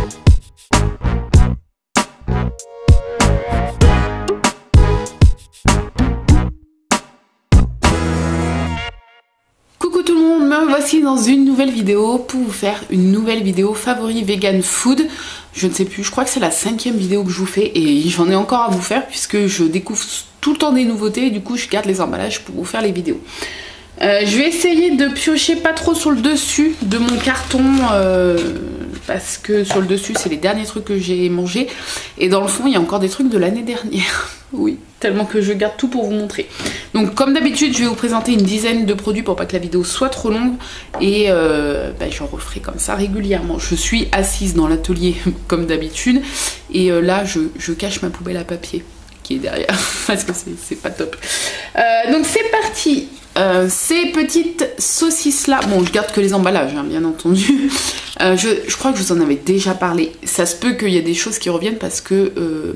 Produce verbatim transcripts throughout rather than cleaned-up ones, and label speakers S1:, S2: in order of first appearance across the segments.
S1: Voici dans une nouvelle vidéo pour vous faire une nouvelle vidéo favori vegan food. Je ne sais plus, je crois que c'est la cinquième vidéo que je vous fais et j'en ai encore à vous faire puisque je découvre tout le temps des nouveautés et du coup je garde les emballages pour vous faire les vidéos. Euh, je vais essayer de piocher pas trop sur le dessus de mon carton euh, parce que sur le dessus c'est les derniers trucs que j'ai mangés et dans le fond il y a encore des trucs de l'année dernière. Oui, tellement que je garde tout pour vous montrer. Donc comme d'habitude je vais vous présenter une dizaine de produits pour pas que la vidéo soit trop longue et euh, bah, j'en referai comme ça régulièrement. Je suis assise dans l'atelier comme d'habitude et euh, là je, je cache ma poubelle à papier qui est derrière parce que c'est pas top. Euh, donc c'est parti. Euh, ces petites saucisses là, bon je garde que les emballages hein, bien entendu, euh, je, je crois que je vous en avais déjà parlé, ça se peut qu'il y ait des choses qui reviennent parce que euh,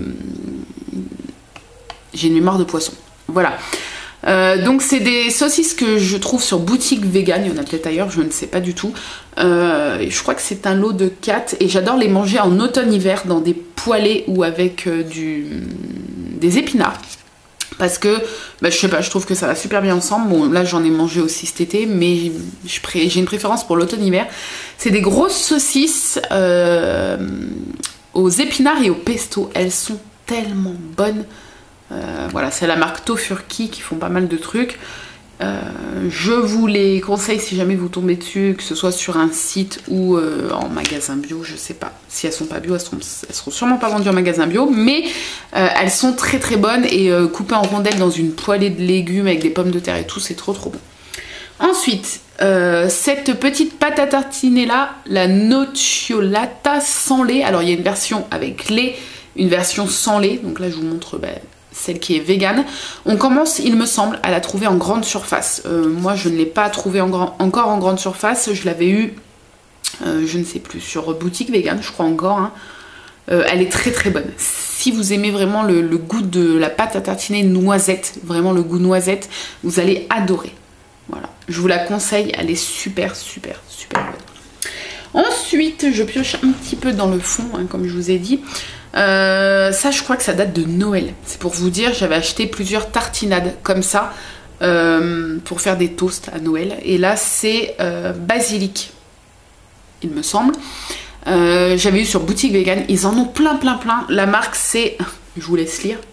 S1: j'ai une mémoire de poisson, voilà. Euh, donc c'est des saucisses que je trouve sur boutique vegan, il y en a peut-être ailleurs, je ne sais pas du tout. Euh, et je crois que c'est un lot de quatre et j'adore les manger en automne-hiver dans des poêlés ou avec euh, du, des épinards. Parce que, bah, je sais pas, je trouve que ça va super bien ensemble. Bon, là j'en ai mangé aussi cet été, mais j'ai une préférence pour l'automne-hiver. C'est des grosses saucisses euh, aux épinards et au pesto. Elles sont tellement bonnes. Euh, voilà, c'est la marque Tofurky qui font pas mal de trucs. Euh, je vous les conseille si jamais vous tombez dessus, que ce soit sur un site ou euh, en magasin bio, je sais pas. Si elles sont pas bio, elles seront, elles seront sûrement pas vendues en magasin bio, mais euh, elles sont très très bonnes et euh, coupées en rondelles dans une poêlée de légumes avec des pommes de terre et tout, c'est trop trop bon. Ensuite, euh, cette petite pâte à tartiner là, la nocciolata sans lait. Alors il y a une version avec lait, une version sans lait, donc là je vous montre... Bah, celle qui est vegan. On commence, il me semble, à la trouver en grande surface. Euh, moi, je ne l'ai pas trouvée en grand, encore en grande surface. Je l'avais eu, euh, je ne sais plus, sur boutique vegan, je crois encore. Hein. Euh, elle est très très bonne. Si vous aimez vraiment le, le goût de la pâte à tartiner noisette, vraiment le goût noisette, vous allez adorer. Voilà, je vous la conseille. Elle est super super super bonne. Ensuite, je pioche un petit peu dans le fond, hein, comme je vous ai dit. Euh, ça je crois que ça date de Noël. C'est pour vous dire, j'avais acheté plusieurs tartinades comme ça euh, pour faire des toasts à Noël. Et là c'est euh, basilic, il me semble. Euh, j'avais eu sur boutique vegan, ils en ont plein plein plein. La marque c'est, je vous laisse lire.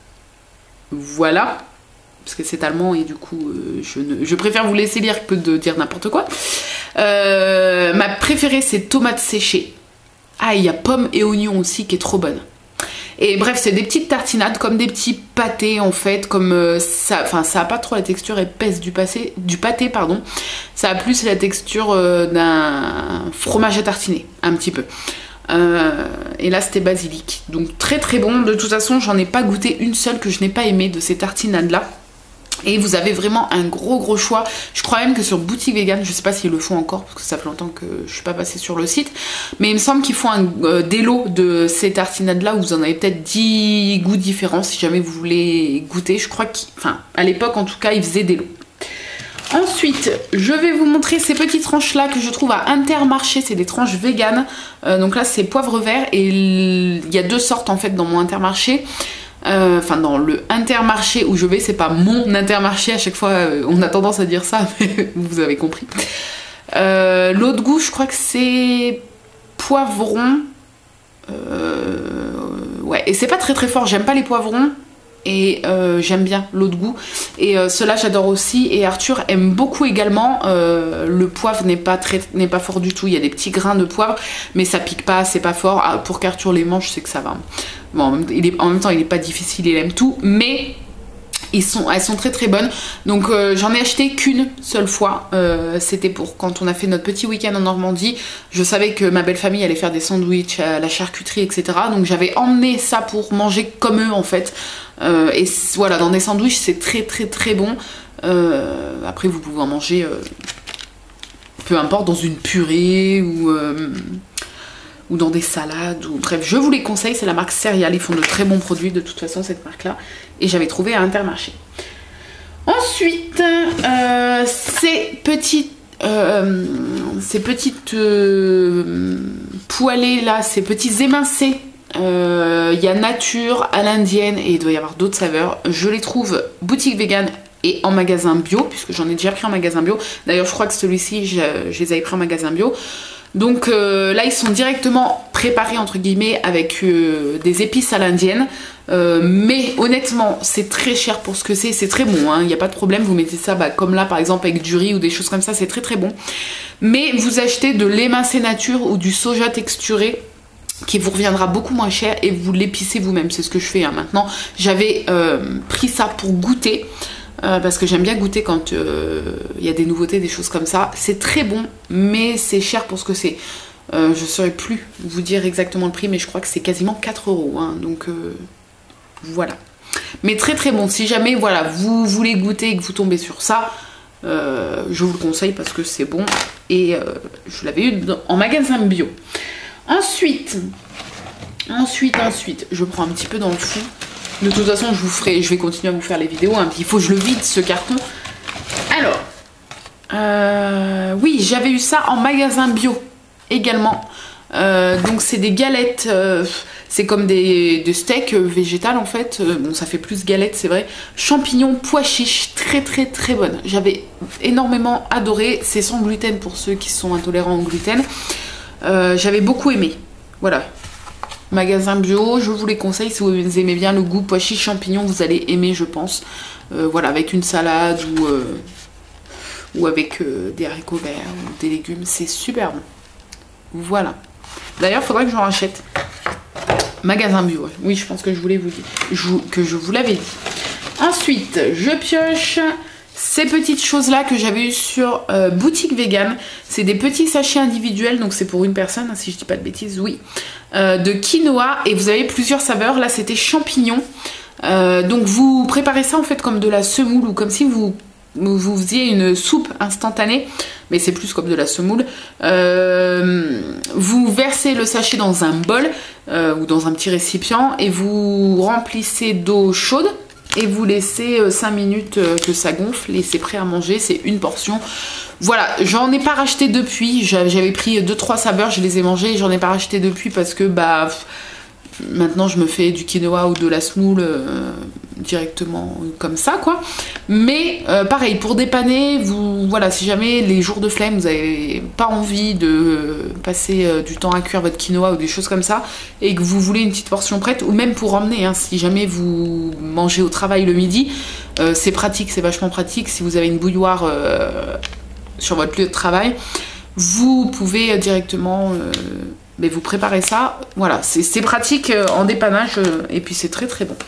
S1: Voilà, parce que c'est allemand et du coup euh, je, ne, je préfère vous laisser lire que de dire n'importe quoi. Euh, ma préférée c'est tomate séchée. Ah, il y a pomme et oignon aussi qui est trop bonne. Et bref, c'est des petites tartinades comme des petits pâtés en fait, comme euh, ça, enfin ça a pas trop la texture épaisse du, passé, du pâté, pardon. Ça a plus la texture euh, d'un fromage à tartiner, un petit peu. Euh, et là c'était basilic, donc très très bon. De toute façon, j'en ai pas goûté une seule que je n'ai pas aimée de ces tartinades là. Et vous avez vraiment un gros gros choix. Je crois même que sur boutique vegan, je sais pas s'ils le font encore parce que ça fait longtemps que je suis pas passée sur le site, mais il me semble qu'ils font un, euh, des lots de ces tartinades là où vous en avez peut-être dix goûts différents si jamais vous voulez goûter. Je crois qu'à enfin, l'époque en tout cas ils faisaient des lots. Ensuite, je vais vous montrer ces petites tranches là que je trouve à Intermarché, c'est des tranches vegan. Euh, donc là c'est poivre vert et il y a deux sortes en fait dans mon Intermarché. Euh, enfin dans le Intermarché où je vais, c'est pas mon Intermarché, à chaque fois euh, on a tendance à dire ça, mais vous avez compris. Euh, L'autre goût, je crois que c'est poivron. Euh, ouais, et c'est pas très très fort, j'aime pas les poivrons. Et euh, j'aime bien l'autre goût. Et euh, ceux-là j'adore aussi. Et Arthur aime beaucoup également. Euh, le poivre n'est pas très, n'est pas fort du tout. Il y a des petits grains de poivre, mais ça pique pas, c'est pas fort. Ah, pour qu'Arthur les mange, je sais que ça va. Bon, il est, en même temps, il est pas difficile, il aime tout, mais ils sont, elles sont très très bonnes. Donc euh, j'en ai acheté qu'une seule fois. Euh, C'était pour quand on a fait notre petit week-end en Normandie. Je savais que ma belle famille allait faire des sandwichs à la charcuterie, et cetera. Donc j'avais emmené ça pour manger comme eux en fait. Euh, et voilà, dans des sandwichs c'est très très très bon. Euh, après vous pouvez en manger euh, peu importe, dans une purée ou... Euh, ou dans des salades, ou bref, je vous les conseille, c'est la marque Céréales, ils font de très bons produits de toute façon cette marque là, et j'avais trouvé à Intermarché. Ensuite, euh, ces petites, euh, ces petites euh, poêlées là, ces petits émincés. Il euh, y a nature, à l'indienne et il doit y avoir d'autres saveurs. Je les trouve boutique vegan et en magasin bio, puisque j'en ai déjà pris en magasin bio. D'ailleurs, je crois que celui-ci, je, je les avais pris en magasin bio. Donc euh, là, ils sont directement préparés, entre guillemets, avec euh, des épices à l'indienne. Euh, mais honnêtement, c'est très cher pour ce que c'est. C'est très bon, il hein, n'y a pas de problème. Vous mettez ça, bah, comme là, par exemple, avec du riz ou des choses comme ça, c'est très très bon. Mais vous achetez de l'émincé nature ou du soja texturé, qui vous reviendra beaucoup moins cher et vous l'épicez vous-même. C'est ce que je fais hein, maintenant. J'avais euh, pris ça pour goûter. Euh, parce que j'aime bien goûter quand il euh, y a des nouveautés, des choses comme ça. C'est très bon, mais c'est cher pour ce que c'est. Euh, je ne saurais plus vous dire exactement le prix, mais je crois que c'est quasiment quatre euros. Hein, donc euh, voilà. Mais très très bon. Si jamais voilà, vous voulez goûter et que vous tombez sur ça, euh, je vous le conseille parce que c'est bon. Et euh, je l'avais eu en magasin bio. Ensuite, ensuite, ensuite, je prends un petit peu dans le fond. De toute façon, je vous ferai, je vais continuer à vous faire les vidéos. Hein, il faut que je le vide ce carton. Alors, euh, oui, j'avais eu ça en magasin bio également. Euh, donc c'est des galettes, euh, c'est comme des, des steaks végétales en fait. Euh, bon, ça fait plus galettes, c'est vrai. Champignons, pois chiches, très très très bonnes. J'avais énormément adoré. C'est sans gluten pour ceux qui sont intolérants au gluten. Euh, J'avais beaucoup aimé. Voilà. Magasin bio, je vous les conseille si vous aimez bien le goût pois chiches champignons, vous allez aimer je pense. Euh, voilà, avec une salade ou, euh, ou avec euh, des haricots verts ou des légumes, c'est super bon. Voilà. D'ailleurs, il faudrait que j'en rachète. Magasin bio, oui, je pense que je voulais vous dire, je, que je vous l'avais dit. Ensuite, je pioche ces petites choses là que j'avais eu sur euh, boutique vegan. C'est des petits sachets individuels, donc c'est pour une personne, hein, si je dis pas de bêtises, oui. Euh, de quinoa et vous avez plusieurs saveurs. Là c'était champignons. Euh, donc vous préparez ça en fait comme de la semoule ou comme si vous, vous faisiez une soupe instantanée, mais c'est plus comme de la semoule. Euh, vous versez le sachet dans un bol euh, ou dans un petit récipient et vous remplissez d'eau chaude. Et vous laissez cinq minutes que ça gonfle et c'est prêt à manger, c'est une portion. Voilà, j'en ai pas racheté depuis, j'avais pris deux trois saveurs, je les ai mangées, j'en ai pas racheté depuis parce que bah maintenant je me fais du quinoa ou de la semoule euh, directement comme ça quoi. Mais euh, pareil, pour dépanner, vous voilà, si jamais les jours de flemme, vous avez pas envie de passer euh, du temps à cuire votre quinoa ou des choses comme ça, et que vous voulez une petite portion prête, ou même pour emmener, hein, si jamais vous mangez au travail le midi, euh, c'est pratique, c'est vachement pratique. Si vous avez une bouilloire euh, sur votre lieu de travail, vous pouvez directement euh, mais vous préparez ça, voilà, c'est pratique euh, en dépannage euh, et puis c'est très très bon.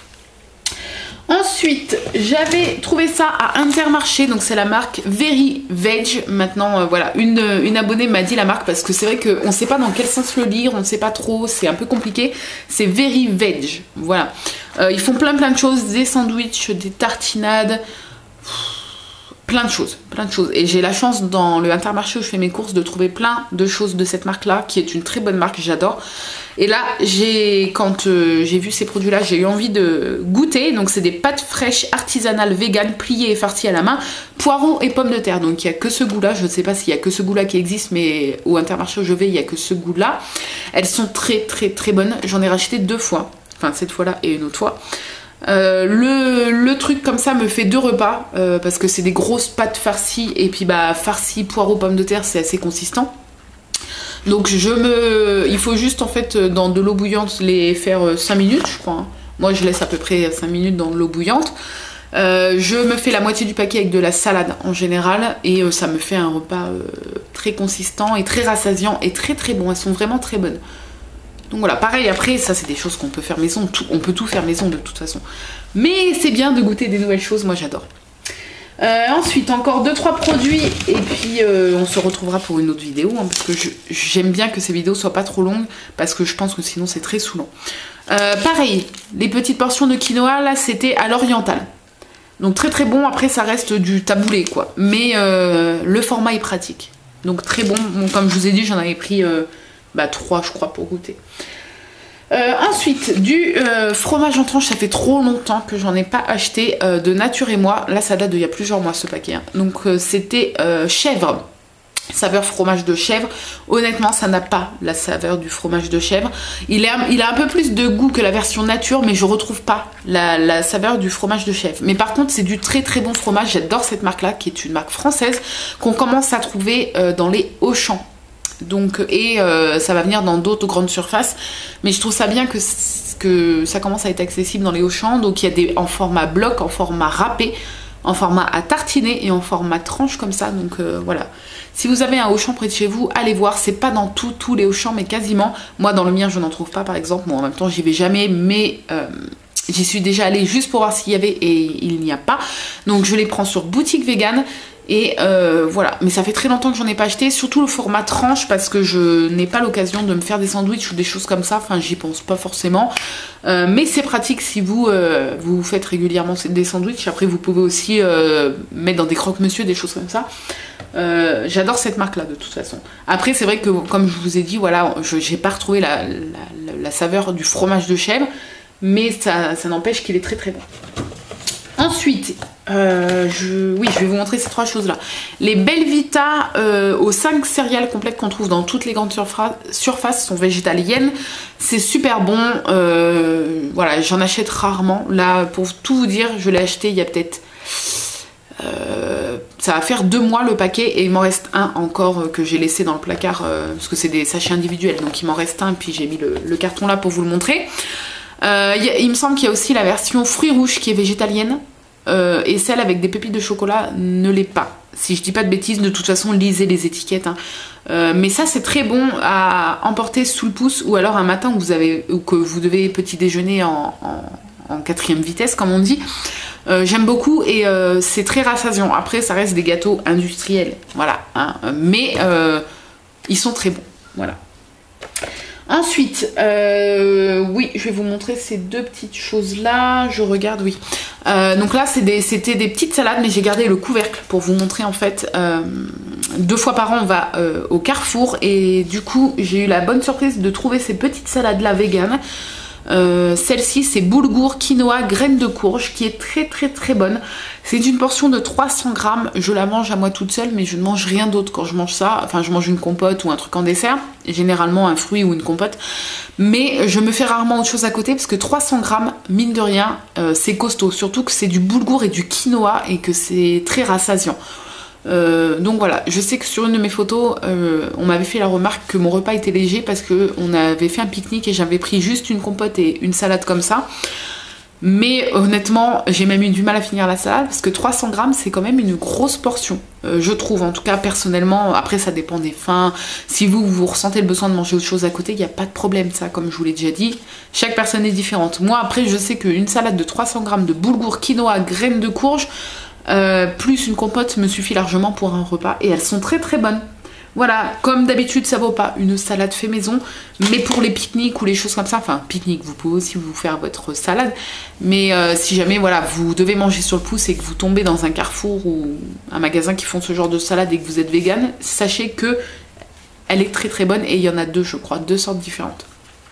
S1: Ensuite, j'avais trouvé ça à Intermarché, donc c'est la marque Very Veg. Maintenant, euh, voilà, une, une abonnée m'a dit la marque parce que c'est vrai qu'on ne sait pas dans quel sens le lire, on ne sait pas trop, c'est un peu compliqué. C'est Very Veg, voilà. Euh, ils font plein plein de choses, des sandwichs, des tartinades, plein de choses, plein de choses. Et j'ai la chance dans le Intermarché où je fais mes courses de trouver plein de choses de cette marque-là, qui est une très bonne marque, j'adore. Et là, j'ai quand euh, j'ai vu ces produits-là, j'ai eu envie de goûter. Donc c'est des pâtes fraîches artisanales vegan pliées et farcies à la main, poireaux et pommes de terre. Donc il n'y a que ce goût-là. Je ne sais pas s'il y a que ce goût-là qui existe, mais au Intermarché où je vais, il n'y a que ce goût-là. Elles sont très très très bonnes. J'en ai racheté deux fois. Enfin cette fois-là et une autre fois. Euh, le, le truc comme ça me fait deux repas euh, parce que c'est des grosses pâtes farcies et puis bah farcies poireaux pommes de terre, c'est assez consistant. Donc je me, il faut juste en fait dans de l'eau bouillante les faire cinq minutes je crois. Hein. Moi je laisse à peu près cinq minutes dans l'eau bouillante. Euh, je me fais la moitié du paquet avec de la salade en général et euh, ça me fait un repas euh, très consistant et très rassasiant et très très bon. Elles sont vraiment très bonnes. Donc voilà, pareil, après, ça c'est des choses qu'on peut faire maison, tout, on peut tout faire maison de toute façon. Mais c'est bien de goûter des nouvelles choses, moi j'adore. Euh, ensuite, encore deux trois produits, et puis euh, on se retrouvera pour une autre vidéo, hein, parce que j'aime bien que ces vidéos soient pas trop longues, parce que je pense que sinon c'est très saoulant. Euh, pareil, les petites portions de quinoa, là c'était à l'oriental. Donc très très bon, après ça reste du taboulé quoi. Mais euh, le format est pratique. Donc très bon, bon comme je vous ai dit, j'en avais pris... Euh, Bah trois je crois pour goûter. Euh, ensuite du euh, fromage en tranche, ça fait trop longtemps que j'en ai pas acheté euh, de Nature et Moi. Là ça date d'il y a plusieurs mois ce paquet. Hein. Donc euh, c'était euh, chèvre saveur fromage de chèvre. Honnêtement, ça n'a pas la saveur du fromage de chèvre. Il, est, il a un peu plus de goût que la version nature, mais je retrouve pas la, la saveur du fromage de chèvre. Mais par contre, c'est du très très bon fromage. J'adore cette marque-là, qui est une marque française, qu'on commence à trouver euh, dans les Auchan. Donc, et euh, ça va venir dans d'autres grandes surfaces. Mais je trouve ça bien que, que ça commence à être accessible dans les Auchan. Donc il y a des en format bloc, en format râpé, en format à tartiner et en format tranche comme ça. Donc euh, voilà. Si vous avez un Auchan près de chez vous, allez voir. C'est pas dans tous tous les Auchan, mais quasiment. Moi, dans le mien, je n'en trouve pas, par exemple. Bon, en même temps, j'y vais jamais, mais euh, j'y suis déjà allée juste pour voir s'il y avait et il n'y a pas. Donc, je les prends sur Boutique Vegan. Et euh, voilà. Mais ça fait très longtemps que j'en ai pas acheté. Surtout le format tranche, parce que je n'ai pas l'occasion de me faire des sandwichs ou des choses comme ça. Enfin, j'y pense pas forcément. Euh, mais c'est pratique si vous, euh, vous faites régulièrement des sandwichs. Après, vous pouvez aussi euh, mettre dans des croque-monsieur, des choses comme ça. Euh, j'adore cette marque là de toute façon. Après c'est vrai que comme je vous ai dit, voilà, je j'ai pas retrouvé la, la, la, la saveur du fromage de chèvre, mais ça, ça n'empêche qu'il est très très bon. Ensuite euh, je, oui, je vais vous montrer ces trois choses là. Les Belvita euh, aux cinq céréales complètes qu'on trouve dans toutes les grandes surfaces sont végétaliennes. C'est super bon. euh, Voilà, j'en achète rarement. Là, pour tout vous dire, je l'ai acheté il y a peut-être Euh, ça va faire deux mois le paquet et il m'en reste un encore euh, que j'ai laissé dans le placard euh, parce que c'est des sachets individuels, donc il m'en reste un, puis j'ai mis le, le carton là pour vous le montrer. Euh, y a, il me semble qu'il y a aussi la version fruits rouges qui est végétalienne euh, et celle avec des pépites de chocolat ne l'est pas. Si je dis pas de bêtises, de toute façon lisez les étiquettes. Hein. Euh, mais ça c'est très bon à emporter sous le pouce, ou alors un matin où vous avez ou que vous devez petit déjeuner en, en, en quatrième vitesse comme on dit. Euh, j'aime beaucoup et euh, c'est très rassasiant. Après ça reste des gâteaux industriels, voilà, hein, mais euh, ils sont très bons, voilà. Ensuite, euh, oui, je vais vous montrer ces deux petites choses là. Je regarde, oui. Euh, donc là, c'était des, des petites salades, mais j'ai gardé le couvercle pour vous montrer en fait. Euh, deux fois par an, on va euh, au Carrefour et du coup, j'ai eu la bonne surprise de trouver ces petites salades là véganes. Euh, Celle-ci c'est boulgour, quinoa, graines de courge, qui est très très très bonne. C'est une portion de trois cents grammes. Je la mange à moi toute seule, mais je ne mange rien d'autre quand je mange ça. Enfin, je mange une compote ou un truc en dessert, généralement un fruit ou une compote. Mais je me fais rarement autre chose à côté parce que trois cents grammes, mine de rien, euh, c'est costaud. Surtout que c'est du boulgour et du quinoa et que c'est très rassasiant. Euh, donc voilà, je sais que sur une de mes photos, euh, on m'avait fait la remarque que mon repas était léger parce qu'on avait fait un pique-nique et j'avais pris juste une compote et une salade comme ça. Mais honnêtement, j'ai même eu du mal à finir la salade parce que trois cents grammes, c'est quand même une grosse portion, euh, je trouve. En tout cas, personnellement, après ça dépend des fins. Si vous, vous ressentez le besoin de manger autre chose à côté, il n'y a pas de problème, ça, comme je vous l'ai déjà dit. Chaque personne est différente. Moi, après, je sais qu'une salade de trois cents grammes de boulgour, quinoa, graines de courge, Euh, plus une compote me suffit largement pour un repas et elles sont très très bonnes. Voilà, comme d'habitude ça vaut pas une salade fait maison, mais pour les pique-niques ou les choses comme ça, enfin pique-nique vous pouvez aussi vous faire votre salade, mais euh, si jamais voilà vous devez manger sur le pouce et que vous tombez dans un Carrefour ou un magasin qui font ce genre de salade et que vous êtes vegan, sachez que elle est très très bonne et il y en a deux je crois, deux sortes différentes.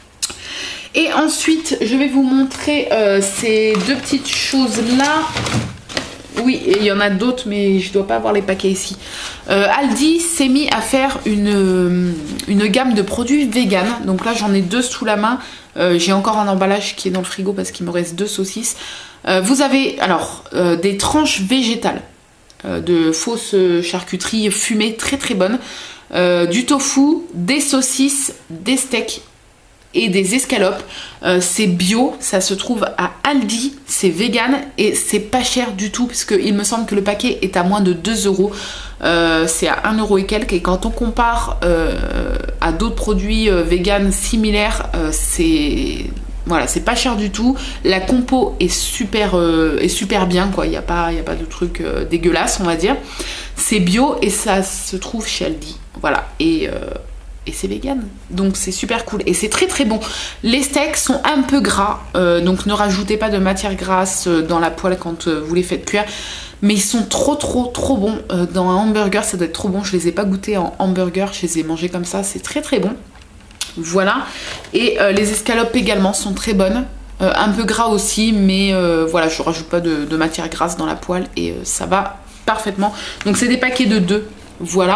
S1: Et ensuite je vais vous montrer euh, ces deux petites choses là. Oui, il y en a d'autres, mais je dois pas avoir les paquets ici. Euh, Aldi s'est mis à faire une, une gamme de produits vegan. Donc là, j'en ai deux sous la main. Euh, J'ai encore un emballage qui est dans le frigo parce qu'il me reste deux saucisses. Euh, vous avez alors euh, des tranches végétales euh, de fausses charcuteries fumées très très bonnes. Euh, du tofu, des saucisses, des steaks et des escalopes. Euh, c'est bio, ça se trouve à Aldi, c'est vegan et c'est pas cher du tout puisque il me semble que le paquet est à moins de deux euros. Euh, c'est à un euro et quelques, et quand on compare euh, à d'autres produits euh, vegan similaires, euh, c'est voilà, c'est pas cher du tout. La compo est super, euh, est super bien quoi, il n'y a pas, il y a pas de truc euh, dégueulasse on va dire. C'est bio et ça se trouve chez Aldi. Voilà, et euh, et c'est vegan, donc c'est super cool et c'est très très bon. Les steaks sont un peu gras, euh, donc ne rajoutez pas de matière grasse dans la poêle quand euh, vous les faites cuire, mais ils sont trop trop trop bons. Euh, dans un hamburger ça doit être trop bon, je les ai pas goûtés en hamburger, je les ai mangés comme ça, c'est très très bon. Voilà, et euh, les escalopes également sont très bonnes, euh, un peu gras aussi, mais euh, voilà, je rajoute pas de, de matière grasse dans la poêle et euh, ça va parfaitement. Donc c'est des paquets de deux. Voilà,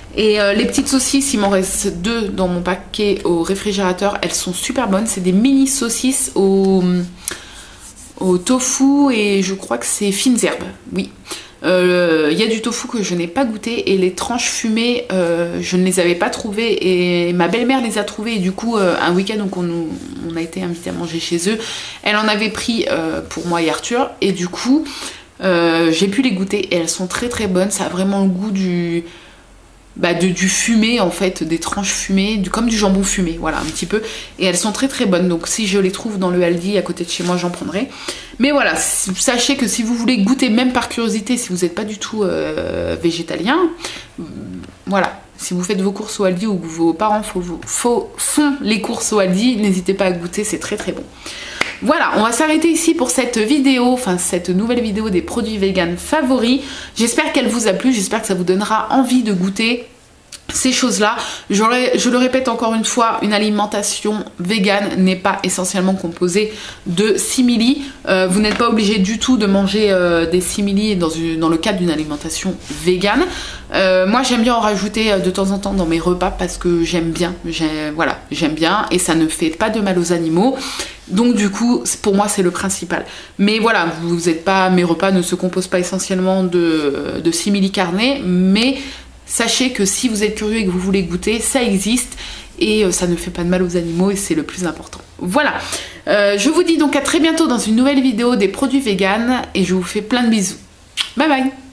S1: Et euh, les petites saucisses, il m'en reste deux dans mon paquet au réfrigérateur. Elles sont super bonnes. C'est des mini saucisses au, au tofu et je crois que c'est fines herbes. Oui. Il euh, y a du tofu que je n'ai pas goûté et les tranches fumées, euh, je ne les avais pas trouvées et ma belle-mère les a trouvées. Et du coup, euh, un week-end où on, on a été invité à manger chez eux, elle en avait pris euh, pour moi et Arthur. Et du coup, euh, j'ai pu les goûter et elles sont très très bonnes. Ça a vraiment le goût du... Bah de, du fumé en fait, des tranches fumées, du, comme du jambon fumé, voilà un petit peu. Et elles sont très très bonnes, donc si je les trouve dans le Aldi à côté de chez moi, j'en prendrai. Mais voilà, sachez que si vous voulez goûter, même par curiosité, si vous n'êtes pas du tout euh, végétalien, voilà, si vous faites vos courses au Aldi ou que vos parents faut, faut, font les courses au Aldi, n'hésitez pas à goûter, c'est très très bon. Voilà, on va s'arrêter ici pour cette vidéo, enfin cette nouvelle vidéo des produits vegan favoris. J'espère qu'elle vous a plu, j'espère que ça vous donnera envie de goûter ces choses-là. Je le répète encore une fois, une alimentation végane n'est pas essentiellement composée de simili. Euh, vous n'êtes pas obligé du tout de manger euh, des simili dans, une, dans le cadre d'une alimentation végane. Euh, moi j'aime bien en rajouter de temps en temps dans mes repas parce que j'aime bien, voilà, j'aime bien et ça ne fait pas de mal aux animaux. Donc du coup, pour moi, c'est le principal. Mais voilà, vous êtes pas, mes repas ne se composent pas essentiellement de, de simili carné, mais sachez que si vous êtes curieux et que vous voulez goûter, ça existe et ça ne fait pas de mal aux animaux et c'est le plus important. Voilà, euh, je vous dis donc à très bientôt dans une nouvelle vidéo des produits véganes et je vous fais plein de bisous. Bye bye.